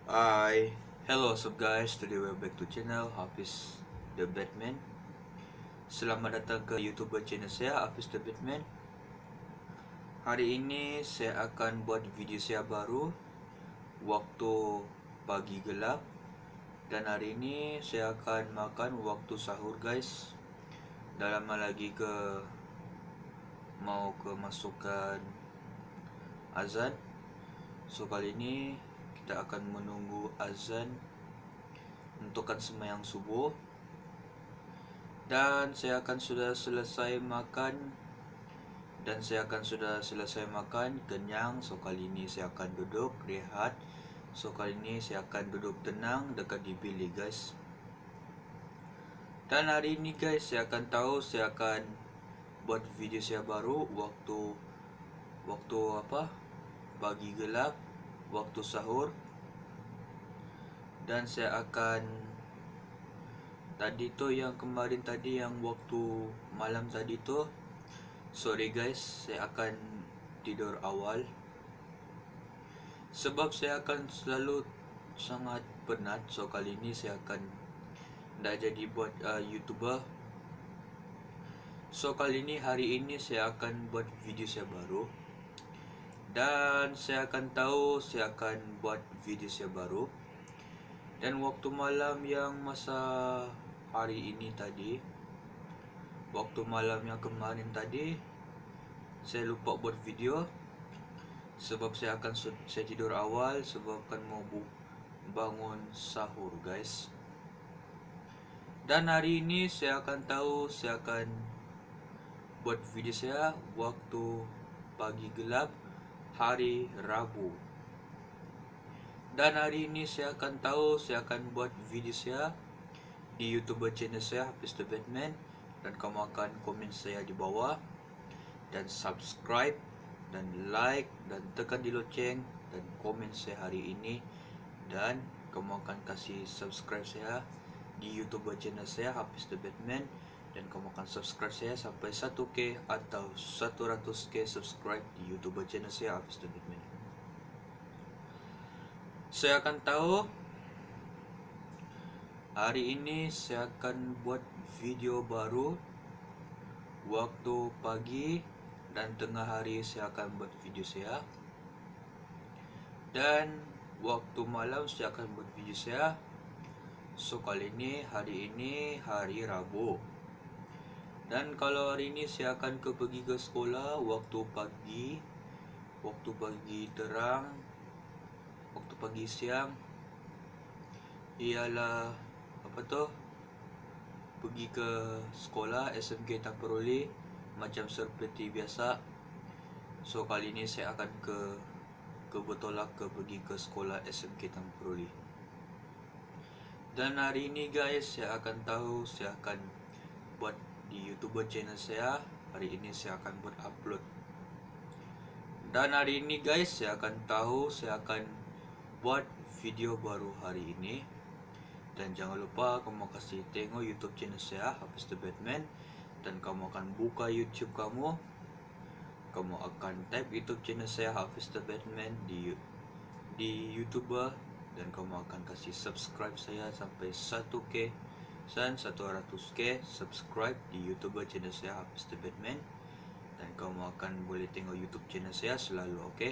Hi, hello, what's up guys? Today we're back to channel Hafiz the Batman. Selamat datang ke YouTuber channel saya, Hafiz the Batman. Hari ini saya akan buat video saya baru waktu pagi gelap. Dan hari ini saya akan makan waktu sahur guys. Dah lama lagi mau masukkan azan. So kali ini kita akan menunggu azan untukkan sembahyang subuh. Dan saya akan sudah selesai makan. Kenyang. So kali ini saya akan duduk rehat. So kali ini saya akan duduk tenang dekat di bilik guys. Dan hari ini guys saya akan buat video saya baru waktu pagi gelap, waktu sahur. Dan saya akan kemarin tadi yang waktu malam tadi tuh, sorry guys, saya akan tidur awal sebab saya akan selalu sangat penat. So kali ini saya akan tidak jadi buat YouTuber. So kali ini hari ini saya akan buat video saya baru. Dan saya akan buat video saya baru. Dan waktu malam yang masa hari ini tadi, waktu malam yang kemarin tadi, saya lupa buat video sebab saya tidur awal sebab kan mau bangun sahur guys. Dan hari ini saya akan buat video saya waktu pagi gelap hari Rabu. Dan hari ini saya akan buat video saya di YouTuber channel saya, Hafiz the Batman. Dan kamu akan komen saya di bawah, dan subscribe, dan like, dan tekan di loceng, dan komen saya hari ini. Dan kamu akan kasih subscribe saya di YouTuber channel saya, Hafiz the Batman. Dan kamu akan subscribe saya sampai 1k atau 100k subscribe di YouTuber channel saya, Hafiz the Batman. Saya akan hari ini saya akan buat video baru waktu pagi dan tengah hari. Saya akan buat video saya, dan waktu malam saya akan buat video saya. So kali ini hari Rabu. Dan kalau hari ini saya akan pergi ke sekolah waktu pagi terang, waktu pagi siang ialah pergi ke sekolah SMK Tamperoli macam seperti biasa. So kali ini saya akan pergi ke sekolah SMK Tamperoli. Dan hari ini guys saya akan buat di YouTuber channel saya. Hari ini saya akan buat upload. Dan hari ini guys saya akan buat video baru hari ini. Dan jangan lupa kamu kasih tengok YouTube channel saya, Hafiz the Batman. Dan kamu akan buka YouTube kamu akan type YouTube channel saya, Hafiz the Batman, di YouTuber. Dan kamu akan kasih subscribe saya sampai 1k dan 100k subscribe di YouTuber channel saya, Hafiz the Batman. Dan kamu akan boleh tengok YouTube channel saya selalu, oke?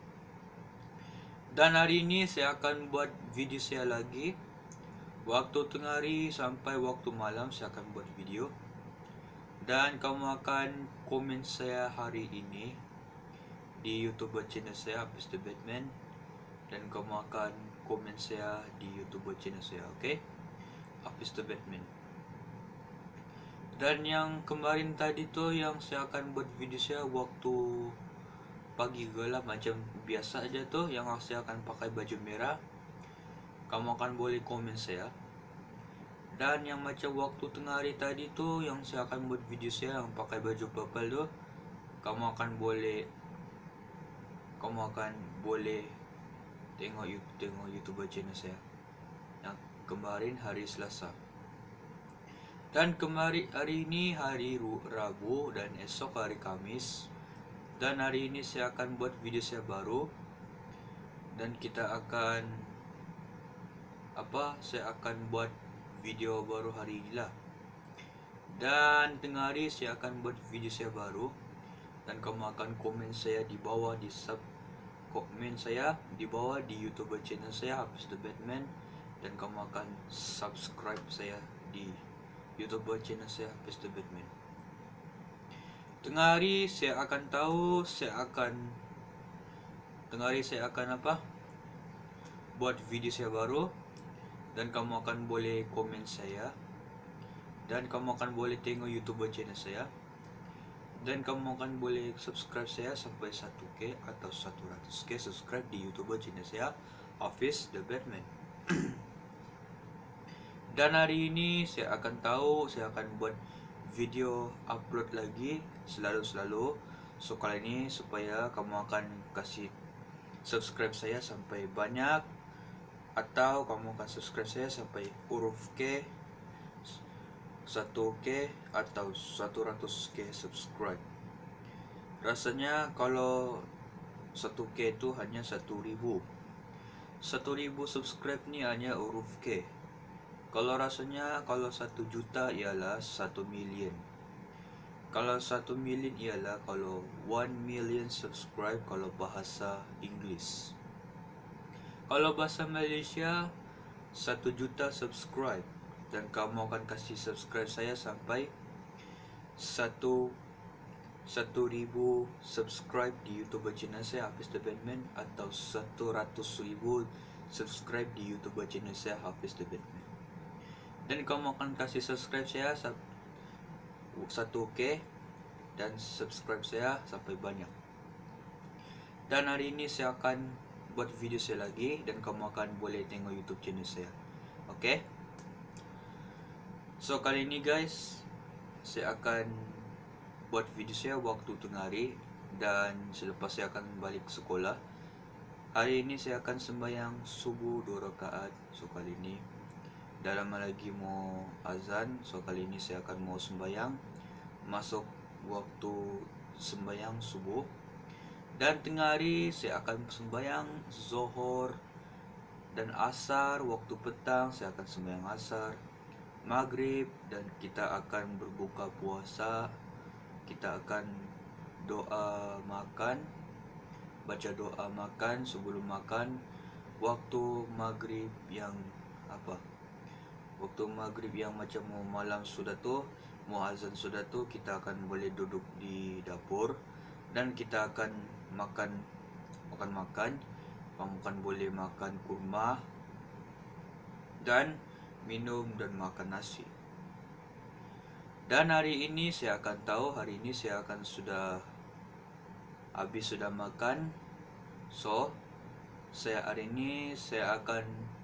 Dan hari ini saya akan buat video saya lagi waktu tengah hari sampai waktu malam. Saya akan buat video. Dan kamu akan komen saya hari ini di YouTuber channel saya, Hafiz the Batman. Dan kamu akan komen saya di YouTuber channel saya, oke? Hafiz the Batman. Dan yang kemarin tadi tuh yang saya akan buat video saya waktu pagi gelap macam biasa aja tuh, yang saya akan pakai baju merah. Kamu akan boleh komen saya. Dan yang macam waktu tengah hari tadi tuh yang saya akan buat video saya yang pakai baju purple tuh, kamu akan boleh tengok YouTuber channel saya yang kemarin hari Selasa. Dan hari ini hari Rabu dan esok hari Kamis. Dan hari ini saya akan buat video saya baru. Dan kita akan saya akan buat video baru hari ini lah. Dan tengah hari saya akan buat video saya baru, dan kamu akan komen saya di bawah, di komen saya di bawah di YouTuber channel saya Hafiz the Batman, dan kamu akan subscribe saya di YouTuber channel saya Hafiz the Batman. Tengah hari saya akan buat video saya baru, dan kamu akan boleh komen saya, dan kamu akan boleh tengok YouTuber channel saya, dan kamu akan boleh subscribe saya sampai 1k atau 100k subscribe di YouTuber channel saya Hafiz the Batman. Dan hari ini saya akan buat video upload lagi selalu. So kali ini supaya kamu akan kasih subscribe saya sampai banyak, atau kamu akan subscribe saya sampai huruf K, 1k atau 100k subscribe. Rasanya kalau 1k itu hanya 1000 subscribe ni hanya huruf K. Kalau 1 juta ialah 1 million. Kalau 1 million ialah 1 million subscribe kalau bahasa Inggeris. Kalau bahasa Malaysia 1 juta subscribe, dan kamu akan kasih subscribe saya sampai 1,000 subscribe di YouTuber channel saya Hafiz the Batman, atau 100,000 subscribe di YouTuber channel saya Hafiz the Batman. Dan kamu akan kasih subscribe saya 1k dan subscribe saya sampai banyak. Dan hari ini saya akan buat video saya lagi, dan kamu akan boleh tengok YouTube channel saya. Oke? So kali ini guys, saya akan buat video saya waktu tengah hari, dan selepas saya akan balik ke sekolah. Hari ini saya akan sembahyang subuh 2 rakaat. So kali ini dah lama lagi mau azan. So kali ini saya akan mau sembahyang, masuk waktu sembahyang subuh. Dan tengah hari saya akan sembahyang Zuhur dan Asar. Waktu petang saya akan sembahyang Asar, Maghrib, dan kita akan berbuka puasa. Kita akan doa makan, baca doa makan sebelum makan. Waktu maghrib yang macam mau malam sudah tu, mau azan sudah tu, kita akan boleh duduk di dapur, dan kita akan makan. Kamu kan boleh makan kurma dan minum dan makan nasi. Dan hari ini saya akan sudah makan. So hari ini saya akan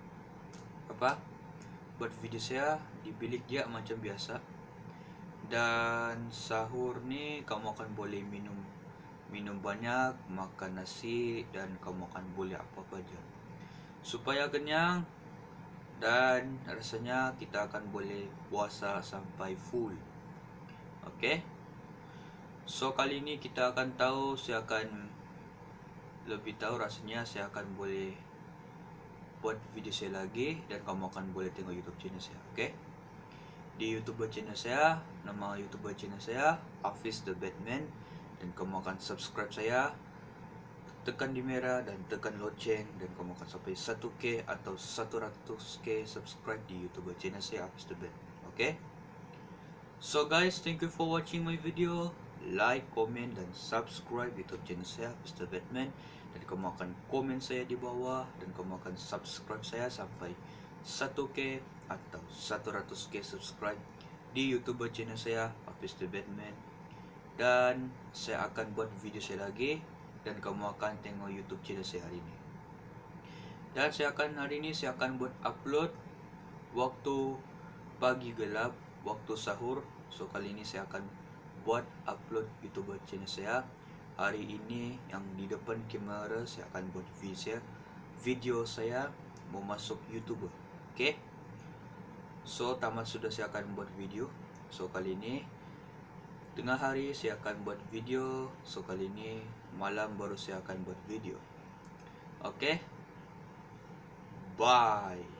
buat video saya di bilik dia macam biasa. Dan sahur ni kamu akan boleh minum banyak, makan nasi, dan kamu akan boleh apa-apa aja supaya kenyang. Dan rasanya kita akan boleh puasa sampai full. Oke? So kali ini kita akan saya akan lebih tahu rasanya. Saya akan boleh buat video saya lagi, dan kamu akan boleh tengok YouTube channel saya. Oke? Di YouTuber channel saya, nama YouTuber channel saya Hafiz the Batman, dan kamu akan subscribe saya, tekan di merah dan tekan loceng, dan kamu akan sampai 1k atau 100k subscribe di YouTuber channel saya Hafiz the Batman. Oke? So guys, thank you for watching my video. Like, comment, dan subscribe YouTube channel saya Hafiz the Batman, dan kamu akan komen saya di bawah, dan kamu akan subscribe saya sampai 1k atau 100k subscribe di YouTuber channel saya Hafiz the Batman. Dan saya akan buat video saya lagi, dan kamu akan tengok YouTube channel saya hari ini. Dan hari ini saya akan buat upload waktu pagi gelap, waktu sahur. So kali ini saya akan buat upload YouTuber channel saya hari ini. Yang di depan kamera saya akan buat video saya mau masuk YouTuber. Oke? So tamat sudah saya akan buat video. So kali ini tengah hari saya akan buat video. So kali ini malam baru saya akan buat video. Oke? Bye.